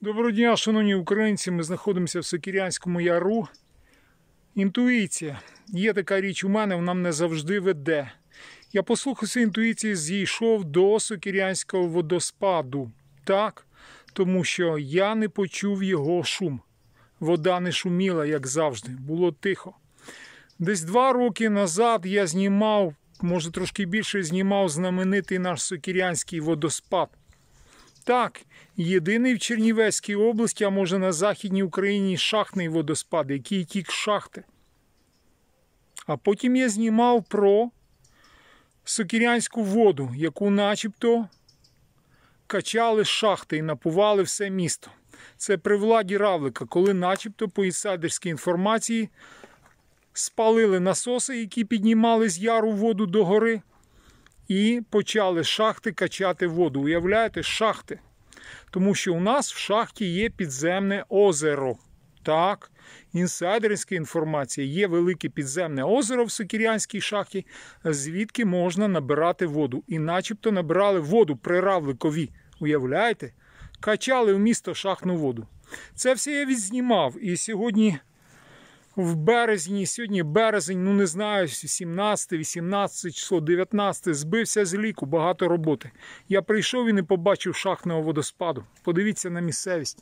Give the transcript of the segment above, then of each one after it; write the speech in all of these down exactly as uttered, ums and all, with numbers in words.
Доброго дня, шановні українці, ми знаходимося в Сокирянському яру. Інтуїція. Є така річ у мене, вона мене завжди веде. Я послухався інтуїції, зійшов до Сокирянського водоспаду. Так, тому що я не почув його шум. Вода не шуміла, як завжди, було тихо. Десь два роки назад я знімав, може трошки більше, знімав знаменитий наш Сокирянський водоспад. Так, єдиний в Чернівецькій області, а може на Західній Україні, шахтний водоспад, який тік з шахти. А потім я знімав про Сокирянську воду, яку начебто качали з шахти і напували все місто. Це при владі Равлика, коли начебто по інсайдерській інформації спалили насоси, які піднімали з яру воду до гори, і почали з шахти качати воду. Уявляєте, з шахти. Тому що у нас в шахті є підземне озеро. Так, інсайдерська інформація. Є велике підземне озеро в Сокирянській шахті, звідки можна набирати воду. І начебто набирали воду при Равликові. Уявляєте? Качали в місто шахтну воду. Це все я відзнімав. І сьогодні в березні, сьогодні березень, ну не знаю, сімнадцяте, вісімнадцяте число, дев'ятнадцяте, збився з ліку, багато роботи. Я прийшов і не побачив шахтного водоспаду. Подивіться на місцевість.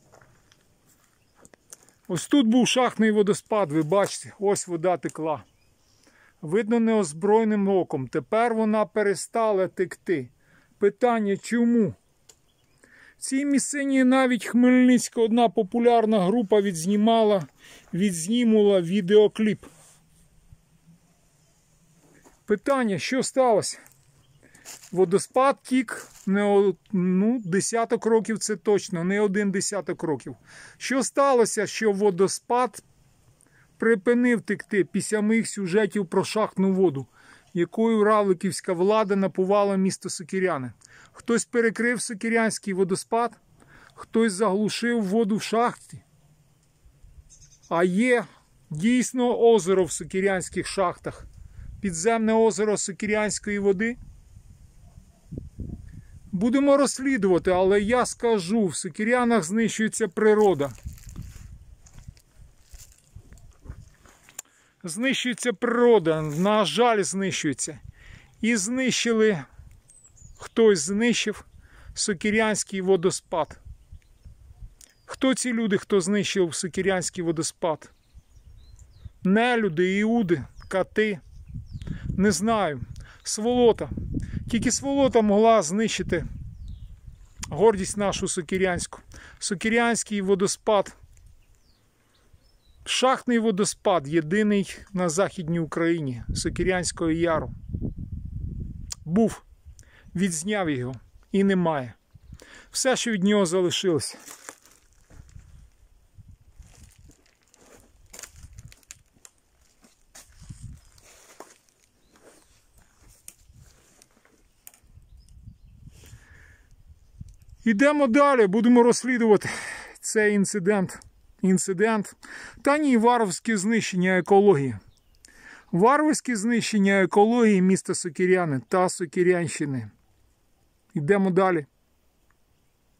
Ось тут був шахтний водоспад, ви бачите, ось вода текла. Видно неозброєним оком. Тепер вона перестала текти. Питання, чому? В цій місцині навіть Хмельницька одна популярна група відзнімала, відзнімала відеокліп. Питання, що сталося? Водоспад тік не, ну, десяток років, це точно, не один десяток років. Що сталося, що водоспад припинив текти після моїх сюжетів про шахтну воду, якою равликівська влада напувала місто Сокиряни? Хтось перекрив Сокирянський водоспад, хтось заглушив воду в шахті. А є дійсно озеро в Сокирянських шахтах, підземне озеро Сокирянської води. Будемо розслідувати, але я скажу, в Сокирянах знищується природа. Знищується природа, на жаль, знищується. І знищили, хтось знищив Сокирянський водоспад. Хто ці люди, хто знищив Сокирянський водоспад? Нелюди, іуди, кати? Не знаю. Сволота. Тільки сволота могла знищити гордість нашу сокирянську. Сокирянський водоспад. Шахтний водоспад, єдиний на Західній Україні, Сокирянського яру. Був, відзняв його і немає. Все, що від нього залишилося. Ідемо далі, будемо розслідувати цей інцидент. Інцидент. Та ні, варварське знищення екології. Варварське знищення екології міста Сокиряни та Сокирянщини. Йдемо далі.